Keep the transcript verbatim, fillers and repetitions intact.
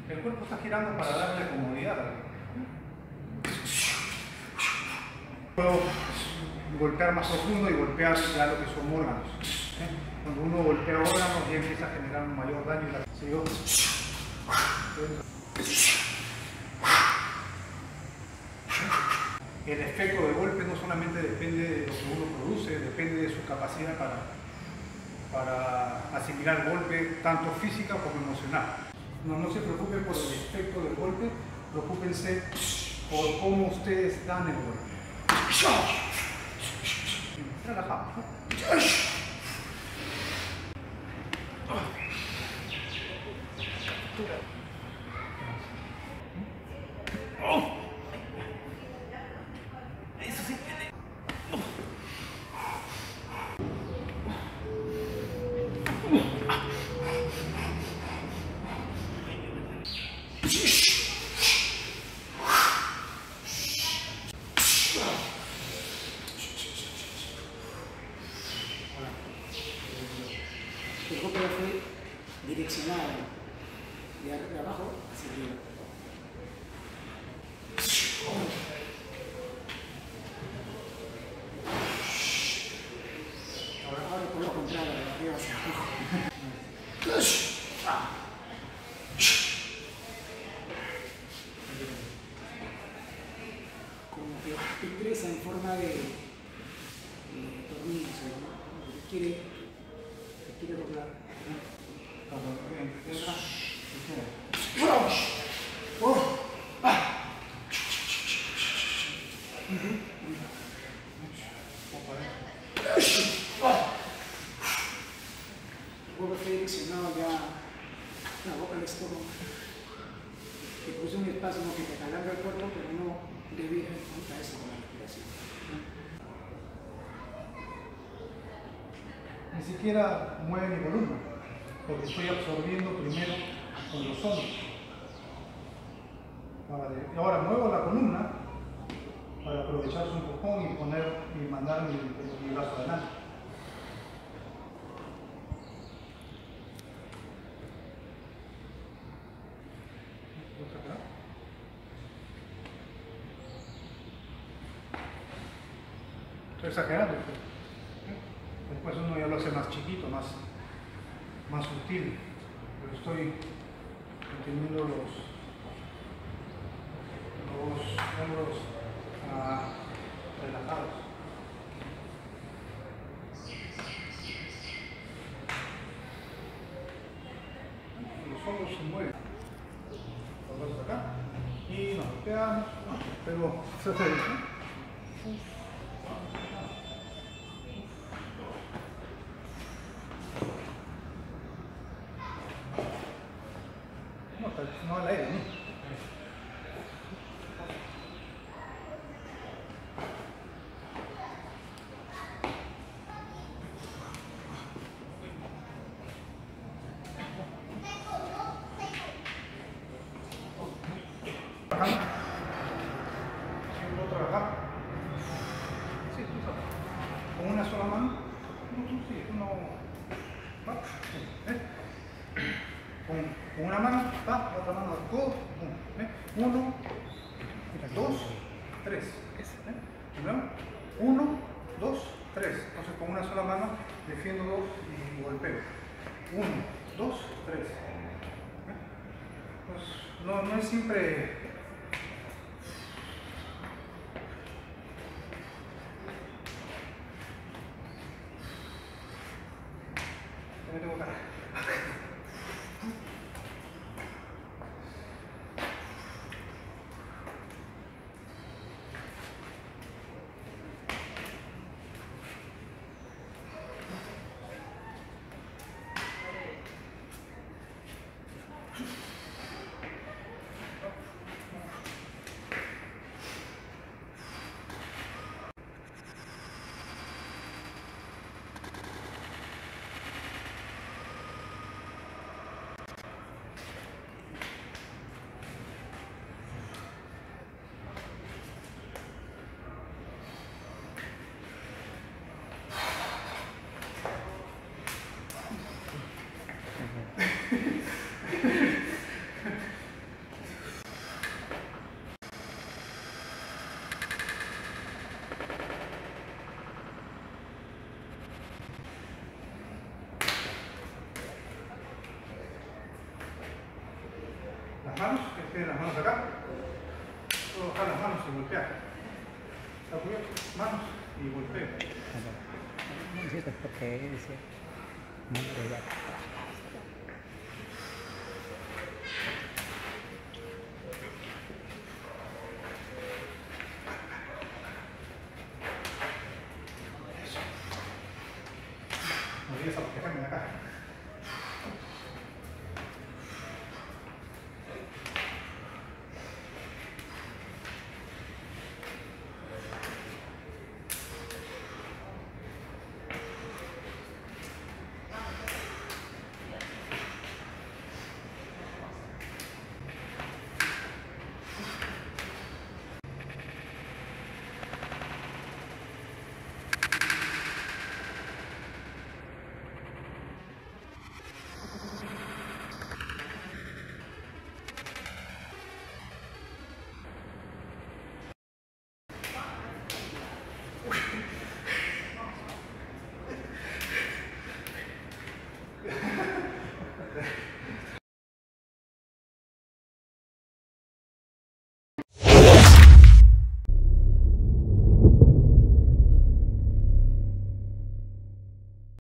El cuerpo está girando para darle comodidad. Puedo golpear más profundo y golpear ya lo que son órganos. ¿eh? Cuando uno golpea órganos ya empieza a generar un mayor daño. ¿Sí? El efecto de golpe no solamente depende de lo que uno produce, depende de su capacidad para, para asimilar golpe, tanto física como emocional. No, no se preocupen por el efecto del golpe, preocúpense por cómo ustedes dan el golpe. Relajado. Eso sí. El golpe fue direccionado de abajo hacia arriba. Ahora, ahora por lo contrario, de arriba hacia abajo. Como que ingresa en forma de, de tornillo, ¿no? Que quiere, que quiere doblar. El golpe fue direccionado ya la boca al estómago, que produce un espasmo que te calambra el cuerpo, pero no debido a eso con la respiración. Ni siquiera mueve mi columna, porque estoy absorbiendo primero con los hombros. Ahora muevo la columna para aprovechar su empujón y poner y mandar mi, mi brazo adelante. Estoy exagerando. Después uno ya lo hace más chiquito, más, más sutil. Pero estoy manteniendo los, los hombros ah, relajados. Los hombros se mueven. Los dos acá. Y nos golpeamos. Pero se hace eso. No al aire, ¿no? Otra acá. Sí, con una sola mano. Sí, uno va. ¿Eh? Con, con una mano, va, otra mano al codo, ¿eh? Uno, dos, tres. ¿Eh? Uno, dos, tres. Entonces con una sola mano defiendo dos y golpeo. Uno, dos, tres. ¿Eh? Pues no, no es siempre. Ya tengo cara. las manos, que tienen las manos acá. Solo bajar las manos y golpear. ¿Está cubierto? Manos y golpeo. Necesitas potencia. No, ya. No olvides apoyarme acá.